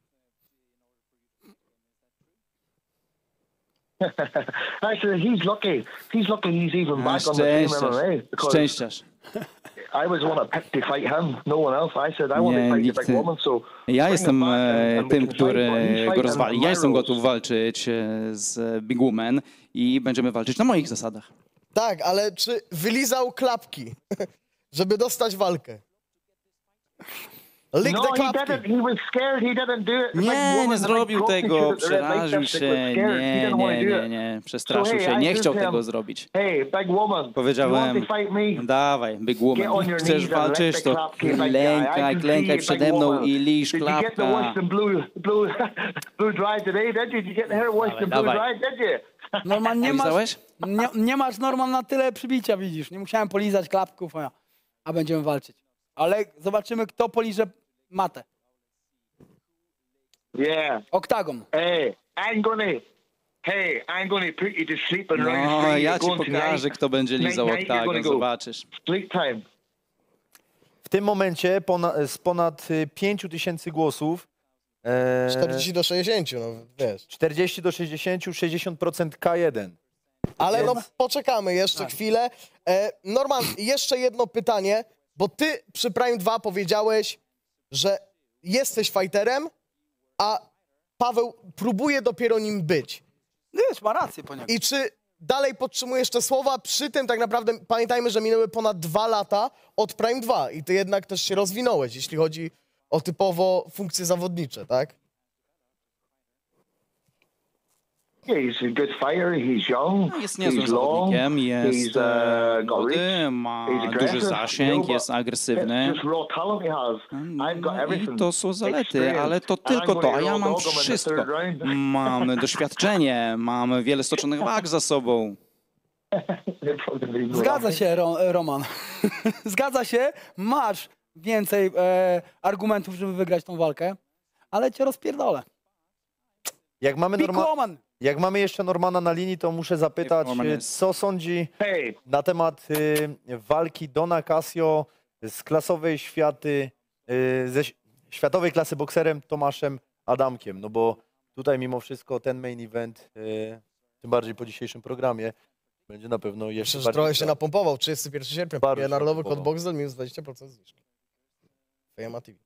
I said, he's lucky. He's lucky he's even A, back on the team M M A. szczęściarz. Because Szczęściarz. I was the one that picked to fight him, no one else. I said, I want Nie, to fight nikt- the big woman, so... Ja bring jestem him back and- e, and we tym, can który fight, but he's go fighting rozwali. in Ja my jestem rules. gotów walczyć e, z Big Woman i będziemy walczyć na moich zasadach. Tak, ale czy wylizał klapki, żeby dostać walkę? Lick No, the he klapki. didn't. He was scared. He didn't do it. It's like Nie, woman, nie it's zrobił like tego, prostitute that makes przeraził us się, think we're scared. He nie, didn't want nie, to do nie, it. nie, So, przestraszył hey, się, I nie said chciał to him, tego zrobić. Hey, big woman, you Powiedziałem, want to fight me? dawaj, big Get on woman, your chcesz knees and walczyć, lick the to klapki, big guy. I klękaj, can see klękaj you, przede big mną woman. i lisz Did you get the klapka. wash and blue, blue, blue dry today? Did you? Did you get the hair washed and blue dawaj. dry? Did you? Norman, nie masz, Lizałeś? nie, nie masz Norman na tyle przybicia, widzisz. Nie musiałem polizać klapków, a, a będziemy walczyć. Ale zobaczymy, kto poliże matę. Yeah. Oktagon. Hey, I'm gonna. Hey, I'm gonna put you to sleep and round No, three. ja You're ci going pokażę, tonight. kto będzie lizał Night, night, you're oktagon, gonna go. zobaczysz. Sleep time. W tym momencie pona, z ponad y, pięciu tysięcy głosów e, czterdzieści do sześćdziesięciu, no wiesz. czterdzieści do sześćdziesięciu, sześćdziesiąt procent K jeden. Ale no poczekamy jeszcze chwilę. E, Norman, jeszcze jedno pytanie, bo ty przy Prime dwa powiedziałeś, że jesteś fighterem, a Paweł próbuje dopiero nim być. Wiesz, ma rację poniekąd. I czy dalej podtrzymujesz te słowa? Przy tym tak naprawdę pamiętajmy, że minęły ponad dwa lata od Prime dwa i ty jednak też się rozwinąłeś, jeśli chodzi o typowo funkcje zawodnicze, tak? Yeah, he's a good fighter. He's young. No, jest niezłym he's long. zawodnikiem, jest he's uh, got młody, reach. ma He's duży aggressive. zasięg, No, jest but agresywny. It's just raw talent he has. I've got No everything. i to są zalety, Experience. ale to And I'm tylko gonna to, a ja raw mam dog him in the wszystko. third round. Mamy doświadczenie, mamy wiele stoczonych walk za sobą. Zgadza się, Ro Roman. Zgadza się, masz więcej e, argumentów, żeby wygrać tą walkę, ale cię rozpierdolę. Jak mamy, Big norma woman. jak mamy jeszcze Normana na linii, to muszę zapytać, Norman y, jest. co sądzi Hey, na temat y, walki Dona Casio z klasowej światy, y, ze ś- światowej klasy bokserem Tomaszem Adamkiem. No bo tutaj mimo wszystko ten main event, y, tym bardziej po dzisiejszym programie, będzie na pewno jeszcze Myślę, że bardziej trochę się gra- napompował. trzydziestego pierwszego sierpnia, Bardzo się Narodowy Kod napompował. Boxel, minus dwadzieścia procent zniżki. F M A T V.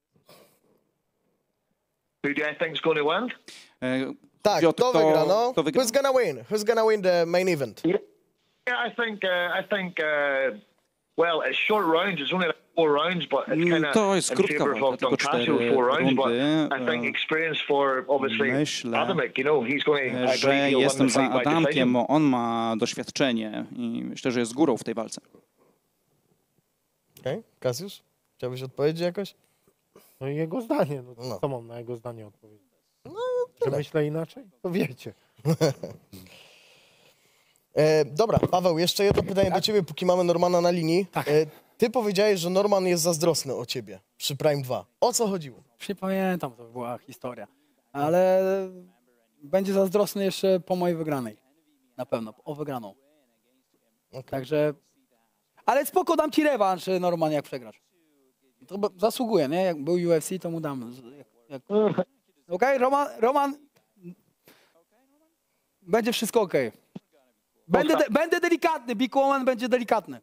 who do I think's going to win? E, Tak, Piotr, kto wygra, no? kto wygra? Who's gonna win? Who's gonna win the main event? Yeah, I think. Uh, I think. Uh, well, it's short rounds. It's only like four rounds, but it's kind of To jest in krótka favour walka, of Don tylko Casio, cztery four rounds. But rundy. I think experience for obviously Myślę, Adamek. You know, he's going to. I że agree he'll win jestem the za fight by decision. Adamkiem, bo on ma doświadczenie i myślę, że jest górą w tej walce. Okej, okay. Kasiusz? Chciałbyś odpowiedzieć jakoś? No i jego zdanie, no, No. co mam na jego zdanie odpowiedzieć? Że myślę inaczej? To wiecie. E, dobra, Paweł, jeszcze jedno pytanie do ciebie, póki mamy Normana na linii. Tak. E, ty powiedziałeś, że Norman jest zazdrosny o ciebie przy Prime dwa. O co chodziło? Już nie pamiętam, to była historia. Ale będzie zazdrosny jeszcze po mojej wygranej. Na pewno, o wygraną. Okay. Także... Ale spoko, dam ci rewanż, Norman, jak przegrasz. To b- zasługuje, nie? Jak był U F C, to mu dam. Z- Jak, jak... Okej, Roman, Roman... Będzie wszystko okej. Będę, de będę delikatny, Big Woman będzie delikatny.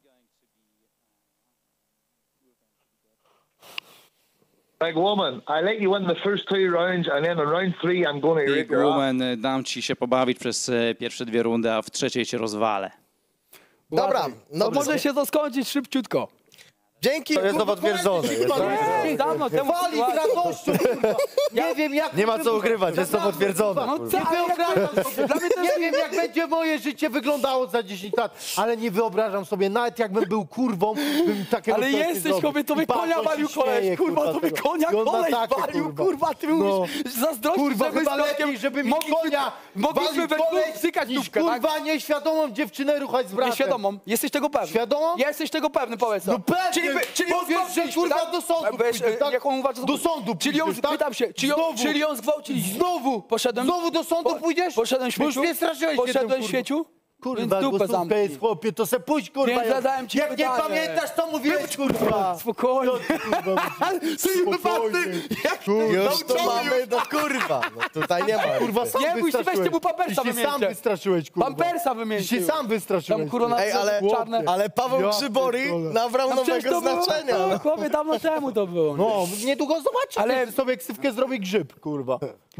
Big woman, I let you win the first two rounds, and then in round three, I'm going to rip Big your ass. Woman, e, dam ci się pobawić przez e, pierwsze dwie rundy, a w trzeciej cię rozwalę. Dobra, Uważaj. no To może się to skończyć szybciutko. Dzięki. To jest to potwierdzone. Jest to Nie, dawno temu Wali sytuacja- na gościu, kurwa. Nie wiem jak... Nie ma co ukrywać, jest to potwierdzone. No kurwa. co, ale jak- dla mnie to Nie jest... wiem, jak będzie moje życie wyglądało za dziesięć lat, ale nie wyobrażam sobie, nawet jakbym był kurwą, bym takiego Ale coś nie jesteś, zrobił. chłopie, to by I patrz, konia on się walił śmieje, koleś, kurwa, to by tego. konia I on ma koleś takie, walił, kurwa, ty mówisz, zazdrościsz, Kurwa, że my chyba z Piotrkiem lepiej, żeby mi mogliśmy- konia mogliśmy we walił dwóch koleś, cykać niż dupkę, tak? kurwa nieświadomą dziewczynę ruchać z bratem. Nieświadomą. Jesteś tego pewny. Świadomą? Jesteś tego pewny, powiedz to. No pewnie, Czyli, wy- czyli ją powiedz, że zgwałciliśmy, kurwa tak? do sądu Weź, pójdziesz, e, tak? Jak on uważa, Do sądu Czyli ją, pójdziesz, tak? pytam się, czy ją, Znowu. czyli ją zgwałciliśmy? Znowu! Poszedłem... Znowu do sądu po- pójdziesz? Poszedłem Bo już świeciu? mnie straszyłeś Poszedłem jednym, kurwa. świeciu? Kurwa, Więc dupę głosówka zamknij. jest, chłopie, to se pójdź, kurwa. Więc jak- zadałem ci Jak pytanie. nie pamiętasz, co mówiłeś, kurwa. Spokojnie. Spokojnie. Już to mamy, no kurwa. No tutaj nie ma. Kurwa, sam Nie bój się, weź wystraszyłeś. temu pampersa Ty się sam wymieńcie. Pampersa Ty wymieńcie. się sam wystraszyłeś. Tam kurwa Ej, ale, czarne. ale Paweł Ja Grzybori pierdolę. nabrał No przecież nowego to było- znaczenia. No, No. chłopie, dawno temu to było. No, niedługo zobaczysz, Ale- ale sobie ksywkę zrobi grzyb, kurwa.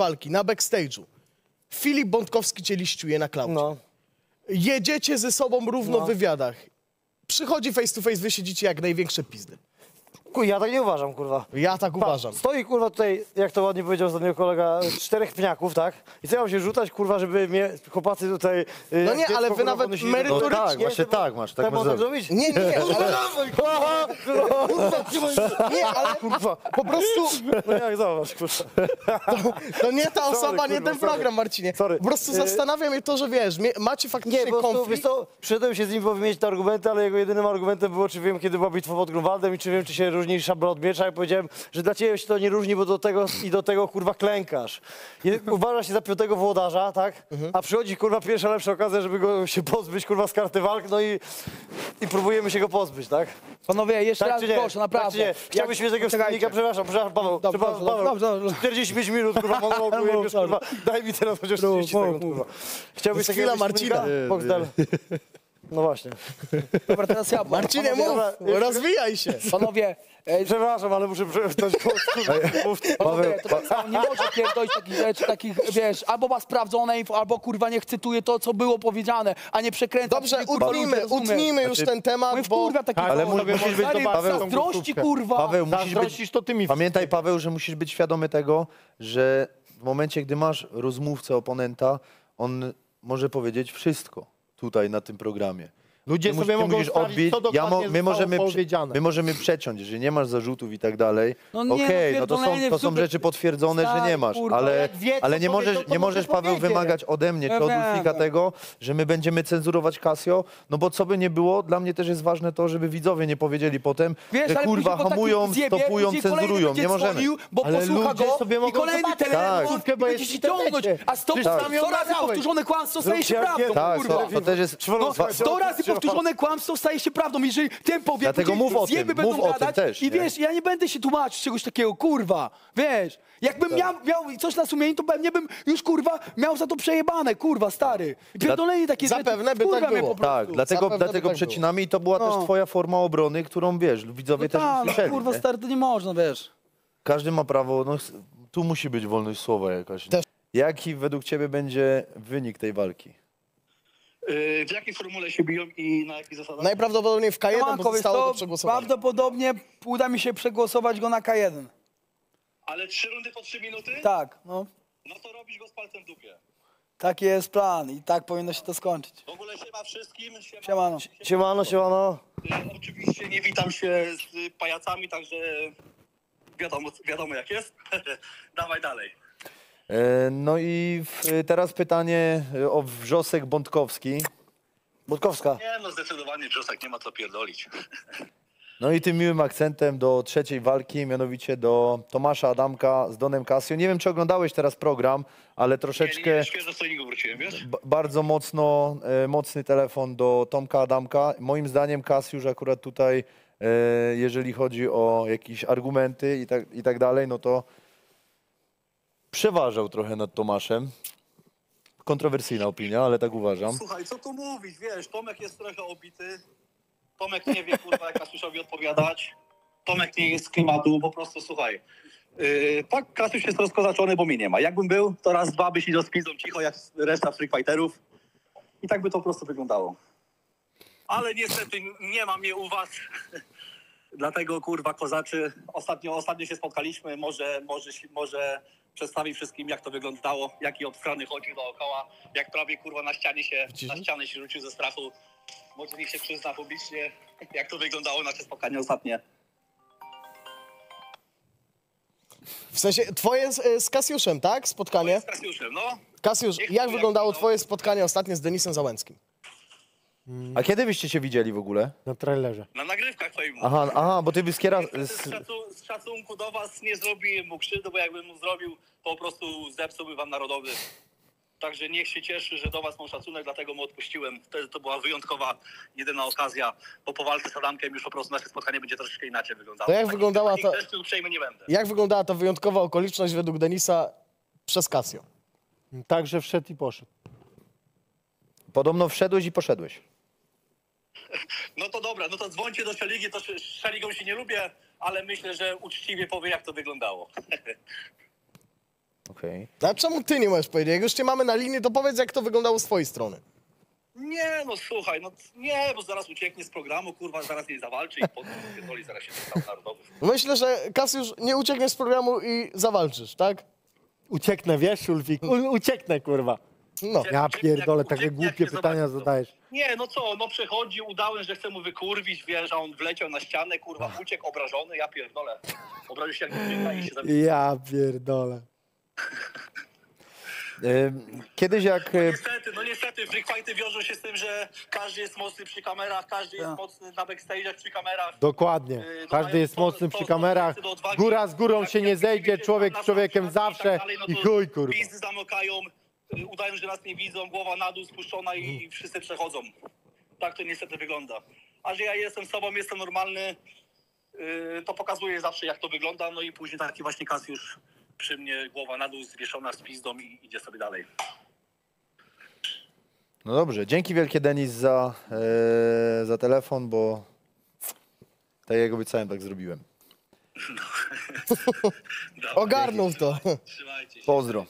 walki na backstage'u Filip Bątkowski cię liściuje na klaucie. No. Jedziecie ze sobą równo No. w wywiadach. Przychodzi face to face, wy siedzicie jak największe pizdy. Kuj, ja tak nie uważam, kurwa. Ja tak uważam. Stoi, kurwa, tutaj, jak to ładnie powiedział ostatnio kolega, czterech pniaków, tak? I co ja mam się rzucać, kurwa, żeby mnie chłopacy tutaj... y, No jak nie, dziecko, ale wy kurwa, nawet podnosili- merytorycznie- No tak, właśnie tak masz, tak Tak masz można zrobić. zrobić? Nie, nie, nie, ale, nie, ale Kurwa. po prostu No jak, zobacz, kurwa. to nie ta osoba, Sorry, nie kurwa, ten sorry. program, Marcinie. Sorry. Po prostu Y- zastanawia mnie to, że wiesz, mie- macie faktycznie Nie, po prostu, wiesz konflikt. co, przyszedłem się z nim wymienić te argumenty, ale jego jedynym argumentem było, czy wiem, kiedy była bitwa pod Grunwaldem i czy wiem, czy się różni szabla od miecza. Ja powiedziałem, że dla ciebie się to nie różni, bo do tego i do tego, kurwa, klękasz. I uważa się za piątego włodarza, tak? A przychodzi, kurwa, pierwsza lepsza okazja, żeby go się pozbyć, kurwa, z karty walk, no i, i próbujemy się go pozbyć, tak? Panowie, jeszcze Tak raz czy nie? proszę, naprawdę. Tak czy nie? Chciałbyś mieć takiego Czekajcie. wspólnika? Przepraszam, przepraszam, Paweł. Dobrze, Przepraszam, dobrze, Paweł. dobrze, dobrze. czterdzieści pięć minut, kurwa, monologu, Mów, jebiesz, kurwa. Daj mi teraz chociaż trzydzieści mów, sekund, mów. kurwa. Chciałbyś To jest chwila takiego wspólnika? Marcina. Boxdel. No właśnie. Dobra, teraz ja. Marcinie, Panowie, mów, dobra, rozwijaj się. Panowie, e, Przepraszam, ale muszę przeczytać głos, kurwa. Mów. panowie to tak samo nie może pierdolić takich rzeczy, takich, wiesz, albo ma sprawdzone info, albo kurwa niech cytuje to, co było powiedziane, a nie przekręca. Dobrze, Czyli, kurwa, utnijmy, ludzie, rozumiesz? utnijmy już ten temat, My bo... kurwa taki Ale mu- musisz być stary, to, Paweł, zazdrości, kurwa. Paweł, musisz być, Zazdrościsz, to ty mi pamiętaj, Paweł, że musisz być świadomy tego, że w momencie, gdy masz rozmówcę, oponenta, on może powiedzieć wszystko tutaj na tym programie. Ludzie Ty sobie musisz- ty mogą musisz sprawdzić, odbić, co ja dokładnie mo, my, zostało możemy, prze- powiedziane. my możemy przeciąć, że nie masz zarzutów i tak dalej. No nie, Okej, no no to są, pierdolenie to w są zupę. rzeczy potwierdzone, że Stary, nie masz, kurwa, ale, jak wie, co ale nie powiedział, możesz, to nie może możesz Paweł, powiedzieć. wymagać ode mnie Ja czy od wiem, Ulfika wiem. tego, że my będziemy cenzurować Casio, no bo co by nie było, dla mnie też jest ważne to, żeby widzowie nie powiedzieli potem, Wiesz, że ale kurwa później po takim hamują, zjebie, stopują, później kolejny cenzurują, będzie nie możemy. dzwonił, Bo Ale posłucha ludzie go sobie i mogą kolejny zobaczyć telefon tak. i bo będzie jest ci w internecie. ciągnąć, a sto, Przecież sam ją sto razy nagrałeś. powtórzone kłamstwo staje się jak prawdą, jest. Tak, kurwa. to, to też jest... No, Słuchajcie, sto razy trzeba- powtórzone kłamstwo staje się prawdą. Jeżeli ten powie, Dlatego później mów o tym, zjeby mów będą o tym gadać też, i nie? wiesz, ja nie będę się tłumaczyć czegoś takiego, kurwa, wiesz. Jakbym miał, miał coś na sumieniu, to pewnie bym już, kurwa, miał za to przejebane, kurwa, stary. I pierdolenie takie Zapewne rzeczy, by kurwa tak mnie było. po prostu. Tak, dlatego, Zapewne dlatego by tak przecinamy i to była No. też twoja forma obrony, którą wiesz, widzowie No też tak, usłyszeli. kurwa, nie? stary, to nie można, wiesz. Każdy ma prawo, no s- tu musi być wolność słowa jakaś. Też. Jaki według ciebie będzie wynik tej walki? Yy, w jakiej formule się biją i na jakich zasadach? Najprawdopodobniej w K jeden, bo Siemanko, wiesz zostało co, do przegłosowania. prawdopodobnie uda mi się przegłosować go na K jeden. Ale trzy rundy po trzy minuty? Tak, no. No to robisz go z palcem w dupie. Taki jest plan i tak powinno się to skończyć. W ogóle siema wszystkim. Siema. Siemano. Siemano, siemano. Yy, oczywiście nie witam się z pajacami, także wiadomo, wiadomo jak jest. Dawaj dalej. E, No i w, teraz pytanie e, o Wrzosek Bątkowski. Budkowska. Nie no, zdecydowanie Brzosek nie ma co pierdolić. No i tym miłym akcentem do trzeciej walki, mianowicie do Tomasza Adamka z Donem Casio. Nie wiem, czy oglądałeś teraz program, ale Nie, troszeczkę... nie, świeżo z treningu wróciłem, wiesz? B- bardzo mocno, e, mocny telefon do Tomka Adamka. Moim zdaniem Kasiusz akurat tutaj, e, jeżeli chodzi o jakieś argumenty i tak, i tak dalej, no to przeważał trochę nad Tomaszem. Kontrowersyjna opinia, ale tak uważam. Słuchaj, co tu mówić, wiesz, Tomek jest trochę obity. Tomek nie wie, kurwa, jak Kasiuszowi odpowiadać. Tomek nie jest z klimatu, po prostu słuchaj. Yy, tak, Kasiusz jest rozkozaczony, bo mnie nie ma. Jakbym był, to raz, dwa by się rozpizdą cicho, jak reszta Freak Fighterów. I tak by to po prostu wyglądało. Ale niestety nie ma mnie u was. Dlatego, kurwa, kozaczy, ostatnio, ostatnio się spotkaliśmy, może, może, może przedstawi wszystkim, jak to wyglądało, jaki obstrany chodził dookoła, jak prawie, kurwa, na ścianie się, na ścianę się rzucił ze strachu. Może niech się przyzna publicznie, jak to wyglądało nasze spotkanie ostatnie. W sensie, twoje z, z Kasiuszem, tak? Spotkanie? Z Kasiuszem, no. Kasiusz, Niech jak to wyglądało jak twoje spotkanie ostatnie z Denisem Załęckim? A kiedy byście się widzieli w ogóle? na trailerze. Na nagrywkach twoim. Aha, aha, bo ty wyskiera... Z, szacu- z szacunku do was nie zrobiłem mu krzywdy, bo jakbym mu zrobił, po prostu zepsułby wam narodowy. Także niech się cieszy, że do was mam szacunek, dlatego mu odpuściłem. Wtedy to była wyjątkowa, jedyna okazja, bo po walce z Adamkiem już po prostu nasze spotkanie będzie troszeczkę inaczej wyglądało. To jak Takich- wyglądała takich ta- rzeczy uprzejmy nie będę. Jak wyglądała ta wyjątkowa okoliczność według Denisa przez Casio? Także wszedł i poszedł. Podobno wszedłeś i poszedłeś. No to dobra, no to dzwońcie do Szeligi, to z Szeligą się nie lubię, ale myślę, że uczciwie powie, jak to wyglądało. Okej. A czemu ty nie możesz powiedzieć? Jak już cię mamy na linii, to powiedz, jak to wyglądało z twojej strony. Nie, no słuchaj, no nie, bo zaraz ucieknie z programu, kurwa, zaraz jej zawalczy i potem pierdoli, zaraz się dostał narodowy. Myślę, że Kasiusz nie ucieknie z programu i zawalczysz, tak? Ucieknę, wiesz, Ulfik? U, ucieknę, kurwa. No. Ja Ucieknie, pierdolę, jak- takie ucieknie, jak głupie nie pytania zobaczy, to- zadajesz. Nie, no co, no przechodzi, udałem, że chcę mu wykurwić, wiesz, a on wleciał na ścianę, kurwa, uciekł obrażony, ja pierdolę. Obraził się jak dziewczyna i się zabił. Ja pierdolę. Ym, Kiedyś jak... e, Niestety, no niestety, freak fighty wiążą się z tym, że każdy jest mocny przy kamerach, każdy jest mocny na backstage'ach przy kamerach. Dokładnie. Yy, Każdy dodają jest sto- mocny sto- przy sto kamerach. tysięcy do odwagi. Góra z górą Jak- się jak nie wiecie, zejdzie, na człowiek nas z człowiekiem na przykład i zawsze tak dalej, no i to chuj, kurwa. Pizdy zamykają, y, udają, że nas nie widzą, głowa na dół spuszczona i wszyscy przechodzą. Tak to niestety wygląda. A że ja jestem sobą, jestem normalny, y, to pokazuję zawsze, jak to wygląda, no i później taki właśnie Kasiusz przy mnie, głowa na dół, zwieszona z pizdą i idzie sobie dalej. No dobrze, dzięki wielkie Denis za, e, za telefon, bo tak jak obiecałem, tak zrobiłem. Ogarnął to. Trzymajcie się. Pozdro.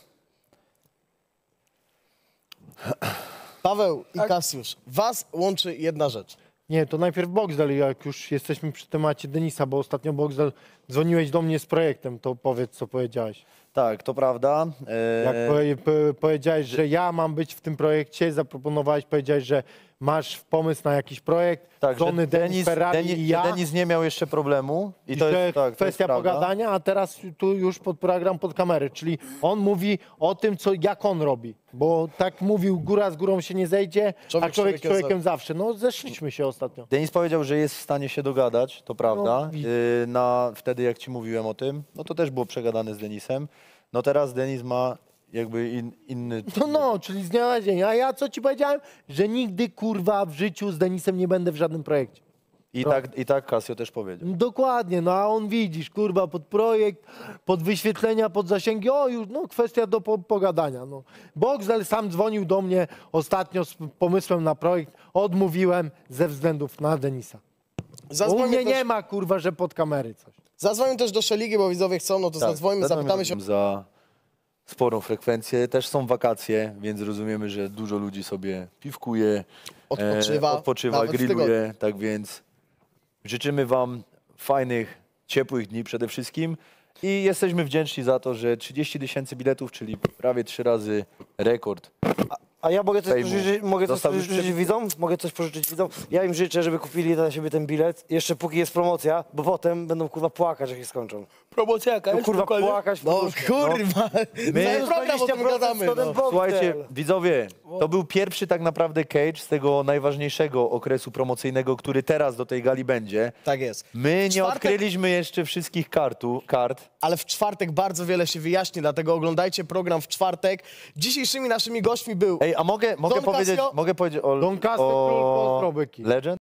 Paweł i Kasiusz, was łączy jedna rzecz. Nie, to najpierw Boxdel, jak już jesteśmy przy temacie Denisa, bo ostatnio Boxdel dzwoniłeś do mnie z projektem, to powiedz, co powiedziałeś. Tak, to prawda. E, Jak powie, po, powiedziałeś, że ja mam być w tym projekcie, zaproponowałeś, powiedziałeś, że masz pomysł na jakiś projekt, tak, że Sony, Denis, Denis, Ferrari Denis, i ja. Denis nie miał jeszcze problemu. I I to że jest, tak, to jest kwestia prawda. pogadania, a teraz tu już pod program, pod kamerę, czyli on mówi o tym, co, jak on robi, bo tak mówił, góra z górą się nie zejdzie, Człowiek a człowiek człowiekiem człowiekiem zawsze. No zeszliśmy się ostatnio. Denis powiedział, że jest w stanie się dogadać, to prawda. No, Y, na, wtedy jak ci mówiłem o tym, no to też było przegadane z Denisem. No teraz Denis ma jakby in, inny... No, no, czyli z dnia na dzień. A ja co ci powiedziałem? Że nigdy, kurwa, w życiu z Denisem nie będę w żadnym projekcie. I tak, I tak Casio też powiedział. Dokładnie, no a on widzisz, kurwa, pod projekt, pod wyświetlenia, pod zasięgi, o już, no kwestia do po pogadania, no. Boxdel sam dzwonił do mnie ostatnio z pomysłem na projekt, odmówiłem ze względów na Denisa. U Zadzwonię mnie też, nie ma, kurwa, że pod kamery coś. zadzwonię też do Szeligi, bo widzowie chcą, no to Tak, zadzwonimy, zapytamy się. za sporą frekwencję. Też są wakacje, więc rozumiemy, że dużo ludzi sobie piwkuje, Odpoczywa, e, odpoczywa nawet w grilluje. Tak więc życzymy wam fajnych, ciepłych dni przede wszystkim i jesteśmy wdzięczni za to, że trzydzieści tysięcy biletów, czyli prawie trzy razy rekord. A ja mogę coś Sejmu. pożyczyć, mogę coś Został już pożyczyć przed- widzom? Mogę coś pożyczyć widzom? Ja im życzę, żeby kupili dla siebie ten bilet, jeszcze póki jest promocja, bo potem będą kurwa płakać, jak się skończą. Promocja jaka No, jest? kurwa Dokładnie? płakać w No poduszkę, kurwa, my program o tym gadamy. to ten No. Boxdel. Słuchajcie, widzowie, to był pierwszy tak naprawdę cage z tego najważniejszego okresu promocyjnego, który teraz do tej gali będzie. Tak jest. My nie czwartek- odkryliśmy jeszcze wszystkich kartu, kart. Ale w czwartek bardzo wiele się wyjaśni, dlatego oglądajcie program w czwartek. Dzisiejszymi naszymi gośćmi był Ej, a mogę, mogę Don powiedzieć, Casio? mogę powiedzieć o, Don Casio, król o Pozdrobyki. Legend?